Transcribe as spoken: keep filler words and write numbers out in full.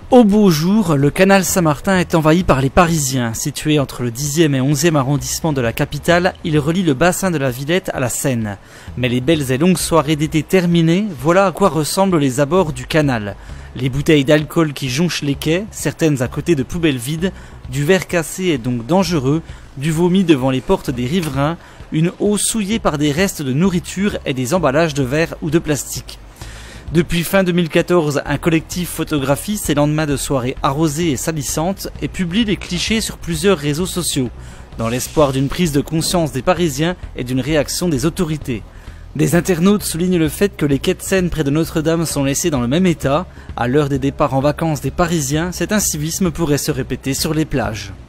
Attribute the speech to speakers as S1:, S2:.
S1: Au beau jour, le canal Saint-Martin est envahi par les Parisiens. Situé entre le dixième et onzième arrondissement de la capitale, il relie le bassin de la Villette à la Seine. Mais les belles et longues soirées d'été terminées, voilà à quoi ressemblent les abords du canal. Les bouteilles d'alcool qui jonchent les quais, certaines à côté de poubelles vides, du verre cassé et donc dangereux, du vomi devant les portes des riverains, une eau souillée par des restes de nourriture et des emballages de verre ou de plastique. Depuis fin deux mille quatorze, un collectif photographie ces lendemains de soirées arrosées et salissantes et publie les clichés sur plusieurs réseaux sociaux, dans l'espoir d'une prise de conscience des Parisiens et d'une réaction des autorités. Des internautes soulignent le fait que les quais de Seine près de Notre-Dame sont laissés dans le même état. À l'heure des départs en vacances des Parisiens, cet incivisme pourrait se répéter sur les plages.